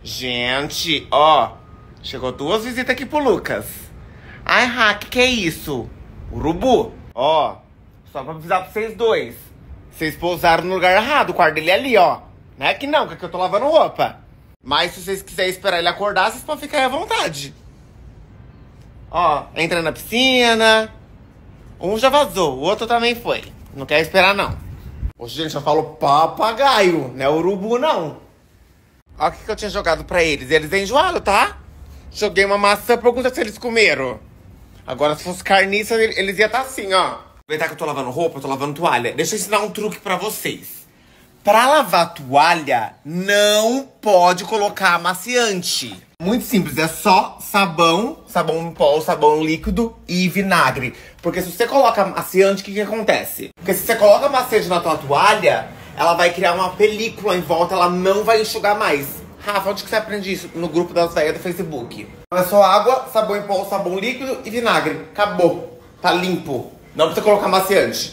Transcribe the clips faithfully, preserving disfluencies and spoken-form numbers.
Gente, ó, chegou duas visitas aqui pro Lucas. Ai, Hack, que é isso? Urubu. Ó, só pra avisar pra vocês dois. Vocês pousaram no lugar errado, o quarto dele é ali, ó. Não é que não, que aqui eu tô lavando roupa. Mas se vocês quiserem esperar ele acordar, vocês podem ficar aí à vontade. Ó, entra na piscina. Um já vazou, o outro também foi. Não quer esperar, não. Hoje, gente, eu falo papagaio, não é urubu, não. Olha o que, que eu tinha jogado pra eles. Eles enjoaram, tá? Joguei uma maçã, pergunta se eles comeram. Agora, se fosse carniça, eles iam estar assim, ó. Aproveitar que eu tô lavando roupa, eu tô lavando toalha. Deixa eu ensinar um truque pra vocês. Pra lavar toalha, não pode colocar amaciante. Muito simples, é só sabão, sabão em pó, sabão líquido e vinagre. Porque se você coloca amaciante, o que que acontece? Porque se você coloca amaciante na tua toalha, ela vai criar uma película em volta, ela não vai enxugar mais. Rafa, onde que você aprende isso? No grupo das velhas do Facebook. É só água, sabão em pó, sabão líquido e vinagre. Acabou. Tá limpo. Não precisa colocar amaciante.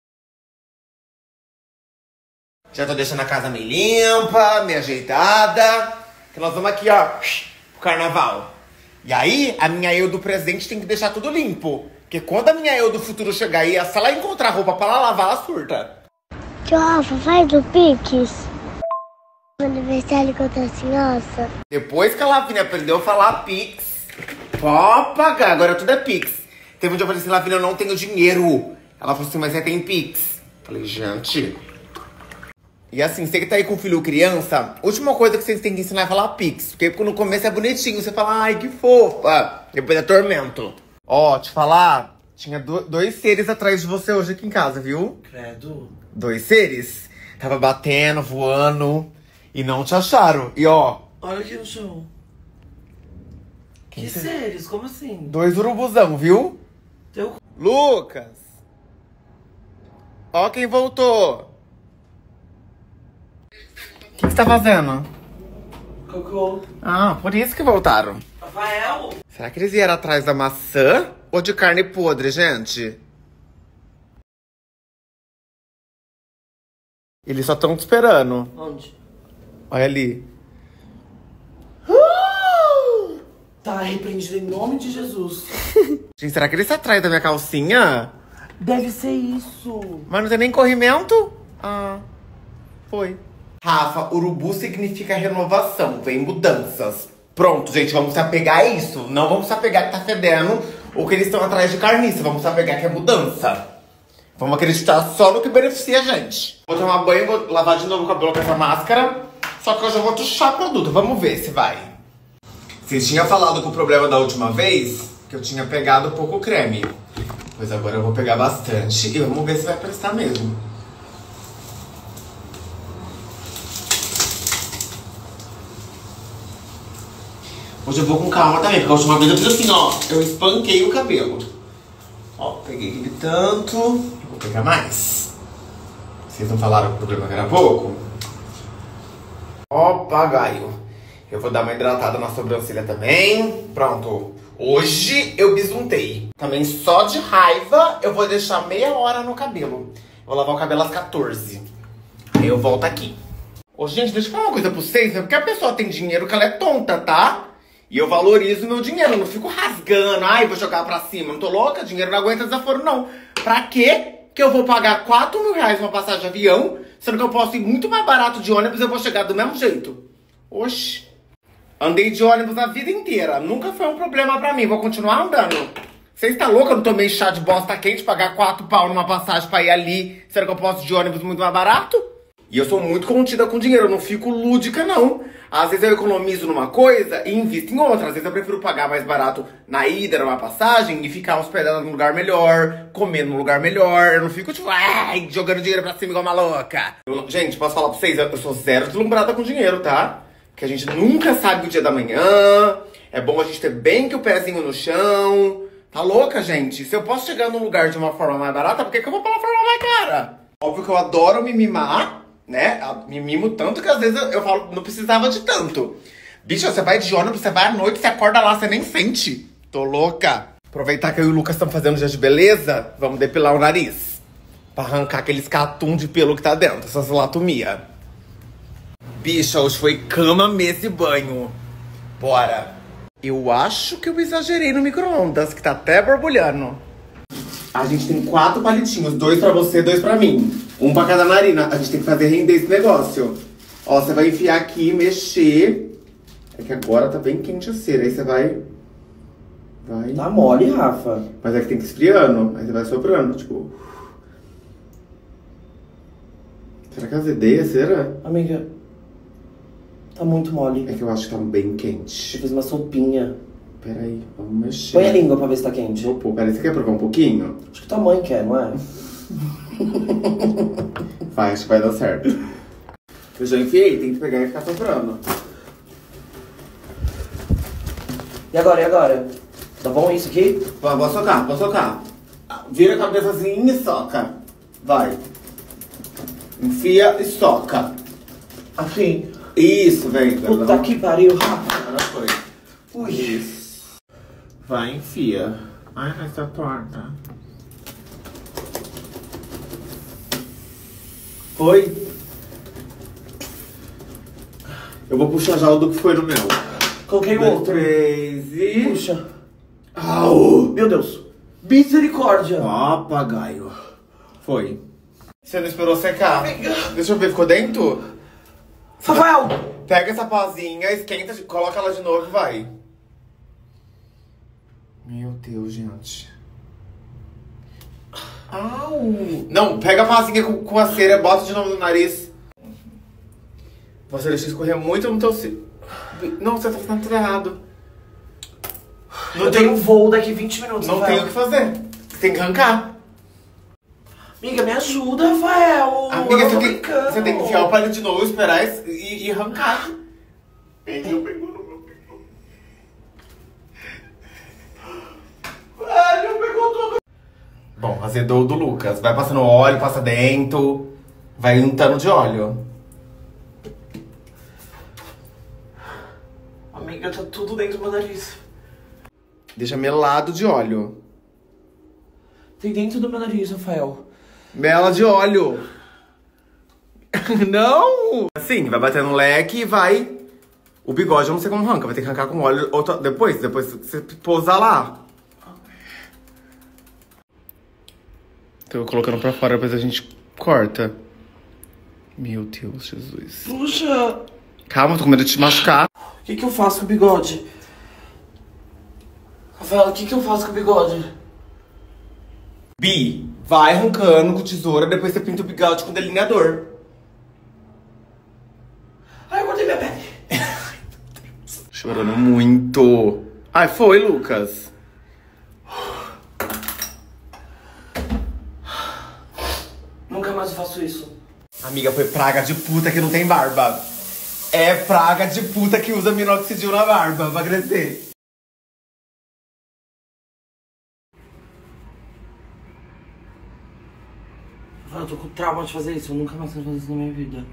Já tô deixando a casa meio limpa, meio ajeitada. Que nós vamos aqui, ó, pro carnaval. E aí, a minha eu do presente tem que deixar tudo limpo. Porque quando a minha eu do futuro chegar aí, se ela encontrar roupa pra ela lavar, ela surta. Tio Rafa, faz o Pix. No aniversário que eu tô ansiosa. Depois que a Lavínia aprendeu a falar Pix, pode pagar, agora tudo é Pix. Teve um dia eu falei assim, Lavínia, eu não tenho dinheiro. Ela falou assim, mas você tem Pix. Falei, gente... E assim, você que tá aí com filho ou criança, a última coisa que vocês têm que ensinar é falar Pix. Porque no começo é bonitinho, você fala, ai, que fofa. Depois é tormento. Ó, te falar, tinha do, dois seres atrás de você hoje aqui em casa, viu? Credo. Dois seres. Tava batendo, voando e não te acharam. E ó... Olha aqui no chão. Quem Que cê... séries? Como assim? Dois urubuzão, viu? Teu... Lucas! Ó quem voltou! O que você tá fazendo? Cocô. Ah, por isso que voltaram. Rafael? Será que eles vieram atrás da maçã ou de carne podre, gente? Eles só estão te esperando. Onde? Olha ali. Tá repreendido em nome de Jesus. Gente, será que eles estão atrás da minha calcinha? Deve ser isso. Mas não tem nem corrimento? Ah, foi. Rafa, urubu significa renovação, vem mudanças. Pronto, gente, vamos se apegar a isso. Não vamos se apegar que tá fedendo ou que eles estão atrás de carniça. Vamos se apegar que é mudança. Vamos acreditar só no que beneficia a gente. Vou tomar banho, vou lavar de novo o cabelo com essa máscara. Só que hoje eu vou tuchar produto. Vamos ver se vai. Vocês tinham falado que o problema da última vez, que eu tinha pegado pouco creme. Pois agora eu vou pegar bastante e vamos ver se vai prestar mesmo. Hoje eu vou com calma também, porque a última vez eu fiz assim, ó. Eu espanquei o cabelo. Ó, peguei ele tanto. Vou pegar mais. Vocês não falaram que o problema era pouco? Ó, papagaio. Eu vou dar uma hidratada na sobrancelha também. Pronto. Hoje eu bisuntei. Também só de raiva eu vou deixar meia hora no cabelo. Vou lavar o cabelo às quatorze. Aí eu volto aqui. Ô, gente, deixa eu falar uma coisa pra vocês. É porque a pessoa tem dinheiro que ela é tonta, tá? E eu valorizo meu dinheiro, eu não fico rasgando, ai, vou jogar pra cima. Não tô louca, dinheiro não aguenta desaforo, não. Pra quê que eu vou pagar quatro mil reais uma passagem de avião, sendo que eu posso ir muito mais barato de ônibus e eu vou chegar do mesmo jeito? Oxi. Andei de ônibus a vida inteira, nunca foi um problema pra mim, vou continuar andando. Você está louca? Eu não tomei chá de bosta quente, pagar quatro pau numa passagem pra ir ali, sendo que eu posso ir de ônibus muito mais barato? E eu sou muito contida com dinheiro, eu não fico lúdica, não. Às vezes eu economizo numa coisa e invisto em outra. Às vezes eu prefiro pagar mais barato na ida, numa passagem, e ficar hospedada num lugar melhor, comendo num lugar melhor. Eu não fico, tipo, ai, jogando dinheiro pra cima igual uma louca. Eu, gente, posso falar pra vocês? Eu sou zero deslumbrada com dinheiro, tá? Porque a gente nunca sabe o dia da manhã. É bom a gente ter bem que o pezinho no chão. Tá louca, gente? Se eu posso chegar num lugar de uma forma mais barata, por que que eu vou pela forma mais cara? Óbvio que eu adoro me mimar, né? Me mimo tanto que às vezes eu, eu falo, não precisava de tanto. Bicho, você vai de ônibus, você vai à noite, você acorda lá, você nem sente. Tô louca. Aproveitar que eu e o Lucas estamos fazendo dia de beleza, vamos depilar o nariz. Pra arrancar aqueles catum de pelo que tá dentro, essas latomia. Bicha, hoje foi cama, mesa e banho. Bora. Eu acho que eu exagerei no micro-ondas, que tá até borbulhando. A gente tem quatro palitinhos, dois pra você, dois pra mim. Um pra cada narina. A gente tem que fazer render esse negócio. Ó, você vai enfiar aqui, mexer. É que agora tá bem quente a cera. Aí você vai... Vai... Tá mole, Rafa. Mas é que tem que ir esfriando. Aí você vai soprando, tipo... Será que azedeia a cera? Amiga, tá muito mole. É que eu acho que tá bem quente. Eu fiz uma sopinha. Peraí, vamos mexer. Põe a língua pra ver se tá quente. Vou pôr. Peraí, você quer provar um pouquinho? Acho que tua mãe quer, não é? Vai, acho que vai dar certo. Eu já enfiei, tem que pegar e ficar soprando. E agora, e agora? Tá bom isso aqui? Vou, vou socar, vou socar. Vira a cabeça assim e soca. Vai. Enfia e soca. Assim. Isso, vem. Puta que pariu, Rafa. Agora foi. Ui. Isso. Vai, enfia. Ai, mas tá torta. Foi. Eu vou puxar já o do que foi no meu. Coloquei o Dois, outro. três e... Puxa. Au! Meu Deus. Misericórdia. Papagaio. Foi. Você não esperou secar? Amiga. Deixa eu ver, ficou dentro? Rafael. Pega essa pazinha, esquenta, coloca ela de novo e vai. Meu Deus, gente. Au! Não, pega a pazinha com, com a cera, bota de novo no nariz. Você deixa escorrer muito no teu... Não, você tá fazendo tudo errado. Não eu tenho um voo daqui vinte minutos, Não Rafael. tem o que fazer. Você tem que arrancar. Amiga, me ajuda, Rafael. Amiga, eu você tô tem, brincando. você tem que enfiar o palito de novo, esperar e, e arrancar. Pegou, pegou no meu pegou. Velho, pegou tudo. Bom, azedou o do Lucas. Vai passando óleo, passa dentro. Vai untando de óleo. Amiga, tá tudo dentro do meu nariz. Deixa melado de óleo. Tem dentro do meu nariz, Rafael. Mela de óleo. Não! Assim, vai bater no leque e vai... O bigode eu não sei como arranca. Vai ter que arrancar com óleo outra... depois. Depois você pousar lá. Tô colocando pra fora, depois a gente corta. Meu Deus, Jesus. Puxa. Calma, tô com medo de te machucar. O que que eu faço com o bigode? Rafael, o que que eu faço com o bigode? Bi, vai arrancando com tesoura, depois você pinta o bigode com delineador. Ai, eu cortei minha pele. Chorando muito. Ai, foi, Lucas. Nunca mais eu faço isso. Amiga, foi praga de puta que não tem barba. É praga de puta que usa minoxidil na barba pra crescer. Eu tô com trauma de fazer isso. Eu nunca mais quero fazer isso na minha vida.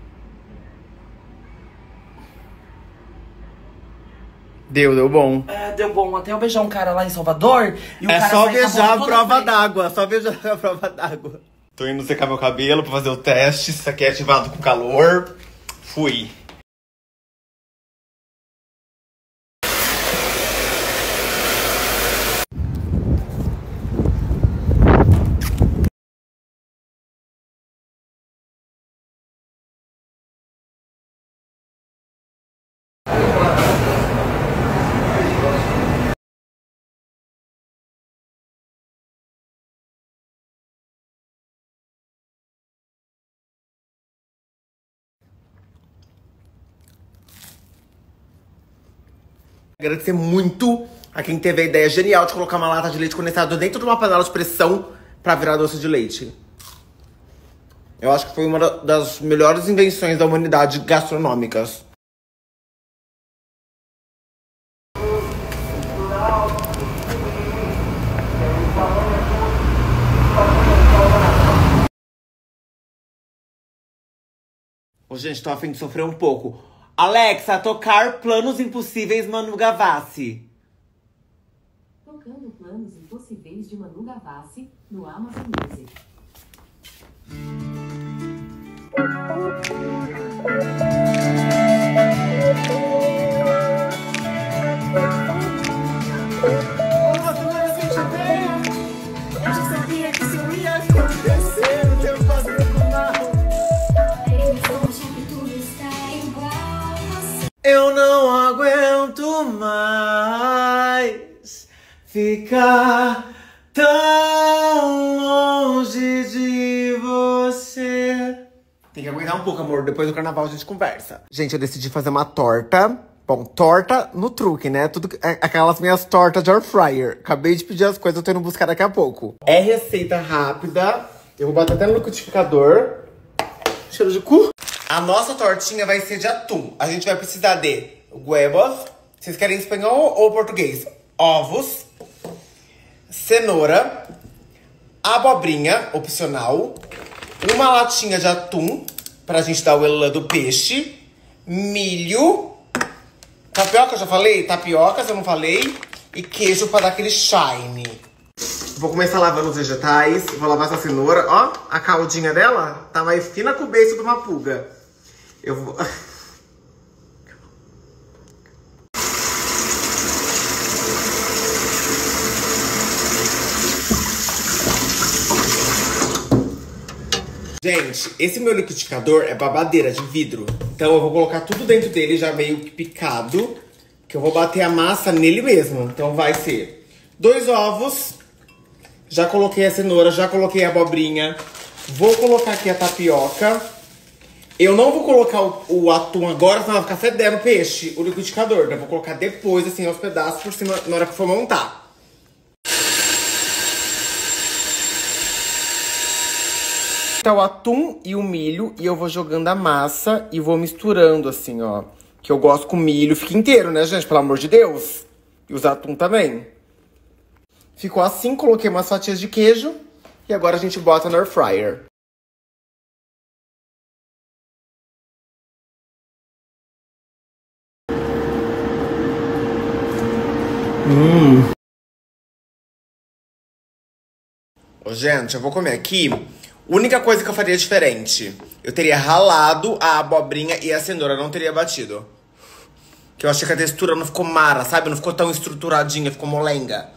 Deu, deu bom. É, deu bom. Até eu beijar um cara lá em Salvador e o É cara só sai com a beijar a boca prova toda d'água, só beijar a prova d'água. Tô indo secar meu cabelo pra fazer o teste. Isso aqui é ativado com calor. Fui. Agradecer muito a quem teve a ideia genial de colocar uma lata de leite condensado dentro de uma panela de pressão pra virar doce de leite. Eu acho que foi uma das melhores invenções da humanidade gastronômicas. Ô, gente, tô a fim de sofrer um pouco. Alexa, tocar Planos Impossíveis Manu Gavassi. Tocando Planos Impossíveis de Manu Gavassi no Amazon Music. ficar tão longe de você. Tem que aguentar um pouco, amor. Depois do carnaval a gente conversa. Gente, eu decidi fazer uma torta. Bom, torta no truque, né? Tudo, aquelas minhas tortas de air fryer. Acabei de pedir as coisas, eu tô indo buscar daqui a pouco. É receita rápida. Eu vou bater até no liquidificador. Cheiro de cu. A nossa tortinha vai ser de atum. A gente vai precisar de huevos. Vocês querem espanhol ou português? Ovos. Cenoura. Abobrinha, opcional. Uma latinha de atum, pra gente dar o elã do peixe. Milho. Tapioca, eu já falei? Tapioca, eu não falei. E queijo pra dar aquele shine. Vou começar lavando os vegetais. Vou lavar essa cenoura. Ó, a caldinha dela tá mais fina que o beiço de uma pulga. Eu vou... Gente, esse meu liquidificador é babadeira de vidro. Então eu vou colocar tudo dentro dele já meio que picado. Que eu vou bater a massa nele mesmo. Então vai ser dois ovos. Já coloquei a cenoura, já coloquei a abobrinha. Vou colocar aqui a tapioca. Eu não vou colocar o, o atum agora, senão vai ficar fedendo o peixe, o liquidificador. Eu vou colocar depois, assim, aos pedaços por cima, na hora que for montar. Tá o atum e o milho, e eu vou jogando a massa e vou misturando assim, ó. Que eu gosto com milho, fica inteiro, né, gente? Pelo amor de Deus. E os atum também. Ficou assim, coloquei umas fatias de queijo. E agora a gente bota no air fryer. Hum. Ô, gente, eu vou comer aqui. Única coisa que eu faria diferente. Eu teria ralado a abobrinha e a cenoura, não teria batido. Que eu achei que a textura não ficou mara, sabe? Não ficou tão estruturadinha, ficou molenga.